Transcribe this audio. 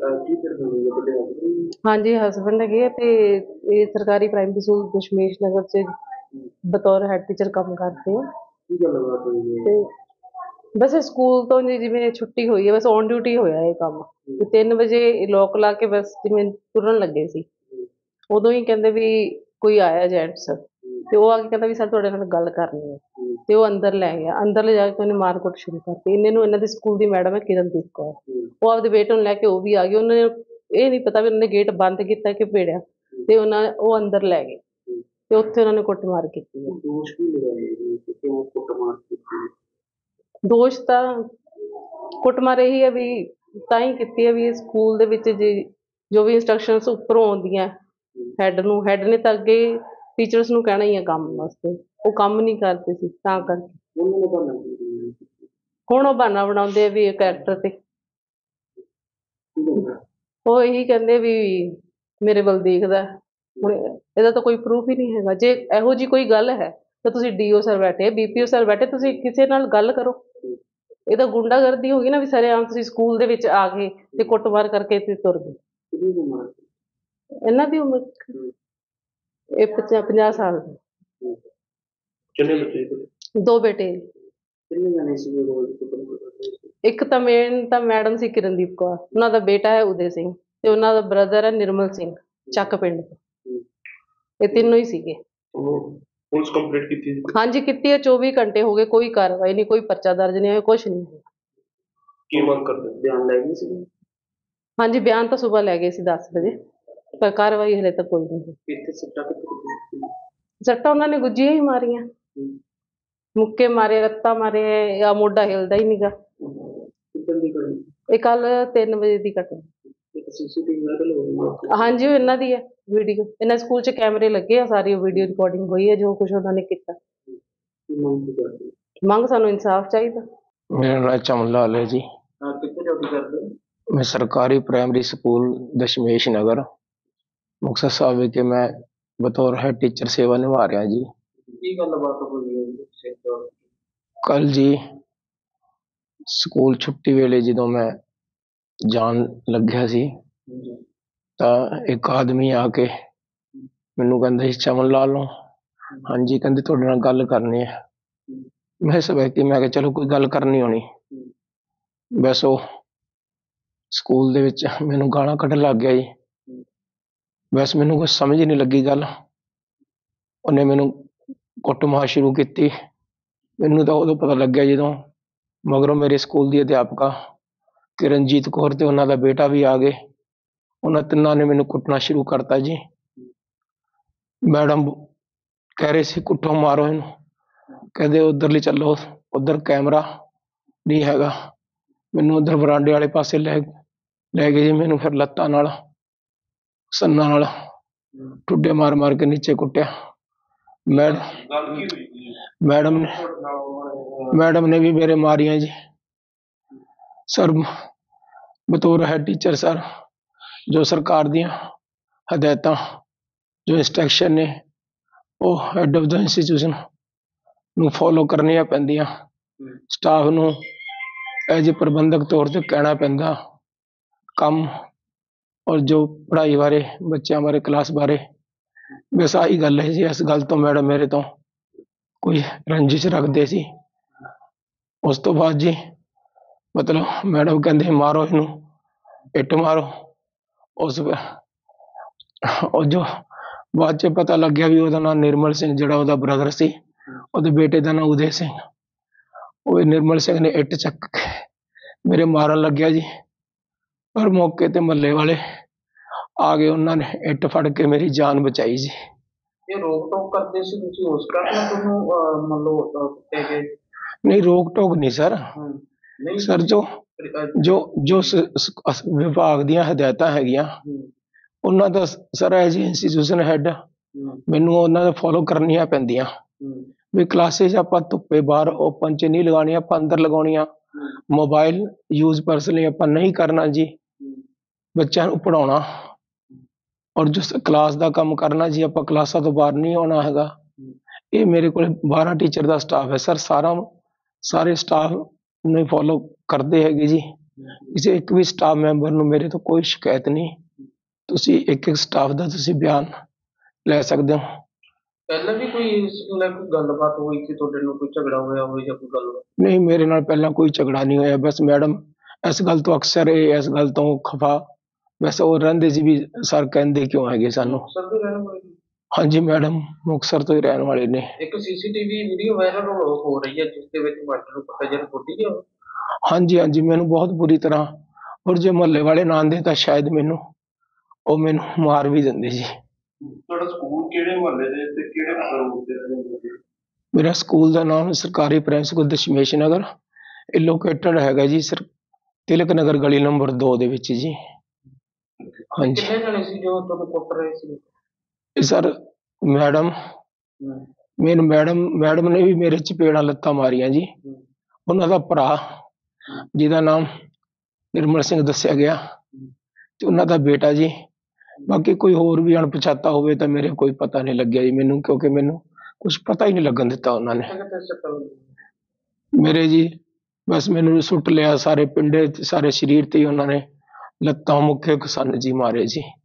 ਕੀ ਕਰਦੇ ਹੋ ਤੁਹਾਡੇ husband? ਹਾਂਜੀ ਹਸਬੈਂਡ ਹੈਗੇ ਆ ਤੇ ਇਹ ਸਰਕਾਰੀ ਪ੍ਰਾਇਮਰੀ ਸਕੂਲ ਦਸ਼ਮੇਸ਼ ਨਗਰ ਚ ਬਤੌਰ ਹੈਡ ਟੀਚਰ ਕੰਮ ਕਰਦੇ ਆ। ਕੀ ਗੱਲਬਾਤ ਹੋਈ ਹੈ? ਤੇ ਬਸ ਸਕੂਲ ਤੋਂ ਜੀ ਜਿਵੇਂ ਛੁੱਟੀ ਹੋਈ ਹੈ, ਬਸ ਔਨ ਡਿਊਟੀ ਹੋਇਆ ਇਹ ਕੰਮ ਤੇ 3 ਵਜੇ ਲੋਕ ਲਾ ਕੇ ਬਸ ਜਿਵੇਂ ਤੁਰਨ ਲੱਗੇ ਸੀ, ਉਦੋਂ ਹੀ ਕਹਿੰਦੇ ਵੀ ਕੋਈ ਆਇਆ ਜੈਂਟਸ ਤੇ ਉਹ ਆ ਕੇ ਕਹਿੰਦਾ ਵੀ ਸਰ ਤੁਹਾਡੇ ਨਾਲ ਗੱਲ ਕਰਨੀ ਹੈ ਤੇ ਉਹ ਅੰਦਰ ਲੈ ਗਿਆ। ਅੰਦਰ ਲੈ ਜਾ ਕੇ ਉਹਨੇ ਮਾਰਕੁੱਟ ਸ਼ੁਰੂ ਕਰਤੀ। ਇਹਨਾਂ ਦੇ ਸਕੂਲ ਦੀ ਮੈਡਮ ਹੈ ਕਿਰਨਦੀਪ ਕੌਰ, ਉਹ ਆਪਦੇ ਬੇਟੇ ਨੂੰ ਲੈ ਕੇ ਉਹ ਵੀ ਆ ਗਈ। ਉਹਨਾਂ ਨੇ ਇਹ ਨਹੀਂ ਪਤਾ ਵੀ ਉਹਨਾਂ ਨੇ ਗੇਟ ਬੰਦ ਕੀਤਾ ਕਿ ਭੇੜਿਆ ਤੇ ਉਹ ਅੰਦਰ ਲੈ ਗਏ ਤੇ ਉੱਥੇ ਉਹਨਾਂ ਨੇ ਕੁੱਟਮਾਰ ਕੀਤੀ ਹੈ। ਦੋਸ਼ ਕੀ ਲਗਾਏ ਜੀ ਕਿ ਕਿਉਂ ਕੁੱਟਮਾਰ ਕੀਤੀ? ਦੋਸ਼ ਤਾਂ ਕੁੱਟਮਾਰ ਇਹੀ ਹੈ ਵੀ ਤਾਂ ਹੀ ਕੀਤੀ ਹੈ ਵੀ ਇਹ ਸਕੂਲ ਦੇ ਵਿੱਚ ਜੋ ਵੀ ਇੰਸਟਰਕਸ਼ਨਸ ਉੱਪਰੋਂ ਆਉਂਦੀਆਂ ਹੈਡ ਨੇ ਤਾਂ ਅੱਗੇ ਟੀਚਰਸ ਨੂੰ ਕਹਿਣਾ ਹੀ ਹੈ ਕੰਮ ਵਾਸਤੇ, ਉਹ ਕੰਮ ਨਹੀਂ ਕਰਦੇ ਸੀ ਤਾਂ ਕਰਕੇ ਉਹਨਾਂ ਨੇ ਬਹਾਨਾ ਕੀ ਕੀਤਾ? ਹੁਣ ਉਹ ਬਹਾਨਾ ਬਣਾਉਂਦੇ ਆ ਵੀ ਇਹ ਕੈਰੈਕਟਰ ਤੇ ਕੀ ਕਹਿੰਦਾ? ਉਹ ਇਹੀ ਕਹਿੰਦੇ ਵੀ ਮੇਰੇ ਵੱਲ ਦੇਖਦਾ। ਹੁਣ ਇਹਦਾ ਤਾਂ ਕੋਈ ਪ੍ਰੂਫ ਹੀ ਨਹੀਂ ਹੈਗਾ। ਜੇ ਇਹੋ ਜਿਹੀ ਕੋਈ ਗੱਲ ਹੈ ਤਾਂ ਤੁਸੀਂ ਡੀਓ ਸਰ ਬੈਠੇ, ਬੀਪੀਓ ਸਰ ਬੈਠੇ, ਤੁਸੀਂ ਕਿਸੇ ਨਾਲ ਗੱਲ ਕਰੋ। ਇਹ ਤਾਂ ਗੁੰਡਾਗਰਦੀ ਹੋ ਗਈ ਨਾ ਵੀ ਸਰੇਆਮ ਤੁਸੀਂ ਸਕੂਲ ਦੇ ਵਿੱਚ ਆ ਗਏ ਤੇ ਕੁੱਟਮਾਰ ਕਰਕੇ ਤੇ ਤੁਰ ਗਏ। ਕਿੰਨੀ ਉਮਰ ਸੀ? ਇਹਨਾਂ ਦੀ ਉਮਰ ਇਹ 50 ਸਾਲ ਦੀ। ਕਿੰਨੇ ਬੱਚੇ ਸੀ? 2 ਬੇਟੇ। ਕਿੰਨੇ ਜਾਣੇ ਸੀ ਉਹ ਰੋਜ਼ ਕੁੱਟਮਾਰ ਕਰਦੇ ਸੀ? ਇੱਕ ਤਾਂ ਮੇਨ ਤਾਂ ਮੈਡਮ ਸੀ ਕਿਰਨਦੀਪ ਕੌਰ, ਉਹਨਾਂ ਦਾ ਬੇਟਾ ਹੈ ਉਦੈ ਸਿੰਘ ਤੇ ਉਹਨਾਂ ਦਾ ਬ੍ਰਦਰ ਹੈ ਨਿਰਮਲ ਸਿੰਘ ਚੱਕ ਪਿੰਡ ਤੋਂ। ਇਹ ਤਿੰਨੋਂ ਹੀ ਸੀਗੇ। ਪੁਲਿਸ ਕੰਪਲੀਟ ਕੀਤੀ ਸੀ? ਹਾਂਜੀ ਕੀਤੀ ਹੈ। 24 ਘੰਟੇ ਹੋ ਗਏ, ਕੋਈ ਕਾਰਵਾਈ ਨਹੀਂ, ਕੋਈ ਪਰਚਾ ਦਰਜ ਨਹੀਂ ਹੋਇਆ, ਕੁਛ ਨਹੀਂ। ਕੀ ਮੰਗ ਕਰਦੇ? ਬਿਆਨ ਲੈ ਗਏ ਸੀ? ਹਾਂਜੀ ਬਿਆਨ ਤਾਂ ਸੁਬਾਹ ਲੈ ਗਏ ਸੀ 10 ਵਜੇ, ਪਰ ਕਾਰਵਾਈ ਹਲੇ ਤੱਕ ਕੋਈ ਨਹੀਂ। ਕਿੱਥੇ ਸੱਟਾਂ ਕਿੱਥੇ? ਸੱਟਾਂ ਉਹਨਾਂ ਨੇ ਗੁੱਜੀਆਂ ਹੀ ਮਾਰੀਆਂ, ਮੁੱਕੇ ਮਾਰੇ, ਰੱਤਾ ਮਾਰੇ, ਜਾਂ ਮੋਢਾ ਹਿਲਦਾ ਹੀ ਨਹੀਂਗਾ। ਕਿੱਦਾਂ ਦੀ ਗੱਲ? ਇਹ ਕੱਲ 3 ਵਜੇ ਦੀ ਘਟਨਾ। ਇੱਕ ਸੀਸੀਟੀਵੀ ਵਾਇਰਲ ਹੋ ਗਈ? ਹਾਂਜੀ ਉਹ ਇਹਨਾਂ ਦੀ ਹੈ ਵੀਡੀਓ। ਇਹਨਾਂ ਸਕੂਲ 'ਚ ਕੈਮਰੇ ਲੱਗੇ ਆ, ਸਾਰੀ ਵੀਡੀਓ ਰਿਕਾਰਡਿੰਗ ਹੋਈ ਹੈ ਜੋ ਕੁਝ ਉਹਨਾਂ ਨੇ ਕੀਤਾ। ਕੀ ਮੰਗ ਕੀ ਕਰਦੇ? ਮੰਗ ਸਾਨੂੰ ਇਨਸਾਫ ਚਾਹੀਦਾ। मेरा नाम चमन लाल है जी। ਹਾਂ, ਕਿੱਥੇ ਡਿਊਟੀ ਕਰਦੇ ਹੋ? मैं सरकारी प्राइमरी स्कूल दशमेश नगर मुक्तसर साहब के मैं बतौर हेड टीचर सेवा निभा रहा जी। ਕੀ ਗੱਲਬਾਤ ਹੋਈ ਹੈ ਜੀ? कल जी स्कूल छुट्टी वेले जो मैं जान लग्या सी तां एक आदमी आके मैनू कहंदा जी चमन लाल नो। हाँ जी, कहंदे तुहाडे नाल गल करनी है। मैं इस व्यक्ति मैं चलो कोई गल करनी होनी। बस वो स्कूल दे विच मैनू गालां कड्ढन लग गया जी। बस मैनू कुछ समझ ही नहीं लगी गल। उन्हें मैनू कुੱਟਮਾਰ शुरू की। मैनू तो उदों पता लग गया जदों मगरों मेरे स्कूल की अध्यापका किरणजीत कौर ते उन्हां दा बेटा भी आ गए। उन्हां तिन्नां ने मैनू कुੱਟਣਾ शुरू करता जी। मैडम कह रहे सी कुੱਟੋ मारो इनू, कहते उधरली चलो, उधर कैमरा नहीं हैगा। मैनू उधर बरांडे वाले पासे लै गए जी। मैनू फिर लत्तां नाल सन्नां नाल ठुड्डे मार मार के नीचे कुੱਟਿਆ। मैडम ने भी मेरे मारियां जी। सर बतौर हेड टीचर सर जो सरकार दी हदायतां जो इंस्ट्रक्शन ने वो हेड ऑफ द इंस्टीट्यूशन नू फॉलो करनियां पैंदियां। स्टाफ नू एज ए प्रबंधक तौर ते कहना पैंदा कम, और जो पढ़ाई बारे बच्चों बारे क्लास बारे। बस आई गल है जी। इस गल तो मैडम मेरे तो कोई रंजिश रखते सी। उस तो बाद जी मतलब मैडम कहते मारो इनू, इट मारो। उस और जो बाद च पता लग गया भी ਉਹਦਾ नाम निर्मल सिंह, ਜਿਹੜਾ ਉਹਦਾ ब्रदर सी, ਉਹਦੇ बेटे ਦਾ नाम उदय सिंह। ਉਹ निर्मल सिंह ने ਇੱਟ ਚੱਕ के मेरे मारन लग्या जी। पर मौके ते महल्ले वाले आ गए, उन्होंने ਇੱਟ फड़ के मेरी जान बचाई जी। ਇਹ ਰੋਕ ਟੋਕ ਕਰਦੇ ਸੀ ਤੁਸੀਂ ਉਸ ਕਾਰਨ ਤੁਹਾਨੂੰ ਮੰਨ ਲਓ ਕੁੱਟੇ ਗਏ? नहीं रोक टोक नहीं सर। ਨਹੀਂ सर जो जो जो विभाग ਦੀਆਂ ਹਦਾਇਤਾਂ ਹੈਗੀਆਂ ਉਹਨਾਂ ਦਾ ਸਰ ਐਜ ਇੰਸਟੀਟਿਊਸ਼ਨ ਹੈਡ ਮੈਨੂੰ ਉਹਨਾਂ ਦਾ ਫੋਲੋ ਕਰਨੀਆਂ ਪੈਂਦੀਆਂ ਵੀ ਕਲਾਸਿਸ ਆਪਾਂ ਧੁੱਪੇ ਬਾਹਰ ਓਪਨ 'ਚ ਨਹੀਂ ਲਗਾਉਣੀਆਂ, ਆਪਾਂ ਅੰਦਰ ਲਗਾਉਣੀਆਂ। ਮੋਬਾਈਲ ਯੂਜ਼ ਪਰਸਨਲੀ ਆਪਾਂ ਨਹੀਂ ਕਰਨਾ ਜੀ। ਬੱਚਿਆਂ ਨੂੰ ਪੜ੍ਹਾਉਣਾ ਔਰ ਜੋ ਕਲਾਸ ਦਾ ਕੰਮ ਕਰਨਾ ਜੀ, ਆਪਾਂ ਕਲਾਸਾਂ ਤੋਂ ਬਾਹਰ ਨਹੀਂ ਆਉਣਾ ਹੈਗਾ। ਇਹ ਮੇਰੇ ਕੋਲ 12 ਟੀਚਰ ਦਾ ਸਟਾਫ ਹੈ ਸਰ। ਸਾਰੇ ਸਟਾਫ ਨੂੰ ਫੋਲੋ ਕਰਦੇ ਹੈਗੇ ਜੀ। ਕਿਸੇ ਇੱਕ ਵੀ ਸਟਾਫ ਮੈਂਬਰ ਨੂੰ ਮੇਰੇ ਤੋਂ ਕੋਈ ਸ਼ਿਕਾਇਤ ਨਹੀਂ। ਤੁਸੀਂ ਇੱਕ ਇੱਕ ਸਟਾਫ ਦਾ ਤੁਸੀਂ ਬਿਆਨ ਲੈ ਸਕਦੇ ਹੋ। ਪਹਿਲਾਂ ਵੀ ਕੋਈ ਇਸ ਨੂੰ ਲੈ ਕੇ ਗੱਲਬਾਤ ਹੋਈ ਸੀ ਤੁਹਾਡੇ ਨਾਲ, ਕੋਈ ਝਗੜਾ ਹੋਇਆ ਹੋਵੇ ਜਾਂ ਕੋਈ ਗੱਲਬਾਤ? ਨਹੀਂ, ਮੇਰੇ ਨਾਲ ਪਹਿਲਾਂ ਕੋਈ ਝਗੜਾ ਨਹੀਂ ਹੋਇਆ। ਬਸ ਮੈਡਮ ਇਸ ਗੱਲ ਤੋਂ ਅਕਸਰ ਇਹ ਇਸ ਗੱਲ ਤੋਂ ਖਫਾ ਵੈਸੇ ਉਹ ਰਹਿੰਦੇ ਸੀ ਵੀ ਸਰ ਕਹਿੰਦੇ ਕਿਉਂ ਹੈਗੇ ਸਾਨੂੰ। ਮੁਕਤਸਰ ਦੇ ਰਹਿਣ ਵਾਲੇ ਜੀ? ਹਾਂਜੀ ਮੈਡਮ, ਮੁਕਤਸਰ ਤੋਂ ਹੀ ਰਹਿਣ ਵਾਲੇ ਨੇ। ਇੱਕ ਸੀਸੀਟੀਵੀ ਵੀਡੀਓ ਵਾਇਰਲ ਹੋ ਰਹੀ ਹੈ ਜਿਸ ਦੇ ਵਿੱਚ ਮਾਸਟਰ ਨੂੰ ਪਤਾ ਜਨ ਫੋਟੀ ਗਿਆ। ਹਾਂਜੀ ਹਾਂਜੀ, ਮੈਨੂੰ ਬਹੁਤ ਬੁਰੀ ਤਰ੍ਹਾਂ, ਔਰ ਜੇ ਮੁਹੱਲੇ ਵਾਲੇ ਨਾ ਆਉਂਦੇ ਤਾਂ ਸ਼ਾਇਦ ਮੈਨੂੰ ਮਾਰ ਵੀ ਦਿੰਦੇ ਜੀ। ਤੁਹਾਡਾ ਸਕੂਲ ਕਿਹੜੇ ਮੁਹੱਲੇ ਦੇ ਤੇ ਕਿਹੜੇ ਰੋਡ ਤੇ ਰਹਿੰਦੇ? ਮੇਰਾ ਸਕੂਲ ਦਾ ਨਾਮ ਸਰਕਾਰੀ ਪ੍ਰਾਇਮਰੀ ਸਕੂਲ ਦਸ਼ਮੇਸ਼ ਨਗਰ, ਇਹ ਲੋਕੇਟਡ ਹੈਗਾ ਜੀ ਤਿਲਕ ਨਗਰ ਗਲੀ ਨੰਬਰ 2 ਦੇ ਵਿੱਚ ਜੀ। ਹਾਂਜੀ। ਕਿੰਨੇ ਜਣੇ ਸੀ ਜੋ ਤੁਹਾਨੂੰ ਕੁੱਟ ਰਹੇ ਸੀ? ਇਹ ਸਰ ਮੈਡਮ ਨੇ ਵੀ ਮੇਰੇ ਚਪੇੜਾਂ ਲੱਤਾਂ ਮਾਰੀਆਂ ਜੀ। ਉਹਨਾਂ ਦਾ ਭਰਾ ਜਿਹਦਾ ਨਾਮ ਨਿਰਮਲ ਸਿੰਘ ਦੱਸਿਆ ਗਿਆ ਤੇ ਉਹਨਾਂ ਦਾ ਬੇਟਾ ਜੀ। ਬਾਕੀ ਕੋਈ ਹੋਰ ਵੀ ਅਣਪਛਾਤਾ ਹੋਵੇ ਤਾਂ ਮੇਰੇ ਕੋਈ ਪਤਾ ਨਹੀਂ ਲੱਗਿਆ ਜੀ ਮੈਨੂੰ, ਕਿਉਂਕਿ ਮੈਨੂੰ ਕੁਝ ਪਤਾ ਹੀ ਨਹੀਂ ਲੱਗਣ ਦਿੱਤਾ ਉਹਨਾਂ ਨੇ ਮੇਰੇ ਜੀ। ਬਸ ਮੈਨੂੰ ਸੁੱਟ ਲਿਆ ਸਾਰੇ ਪਿੰਡੇ, ਸਾਰੇ ਸਰੀਰ ਤੇ ਹੀ ਉਹਨਾਂ ਨੇ ਲੱਤਾਂ ਮੁੱਕੇ ਸਨ ਜੀ ਮਾਰੇ ਜੀ।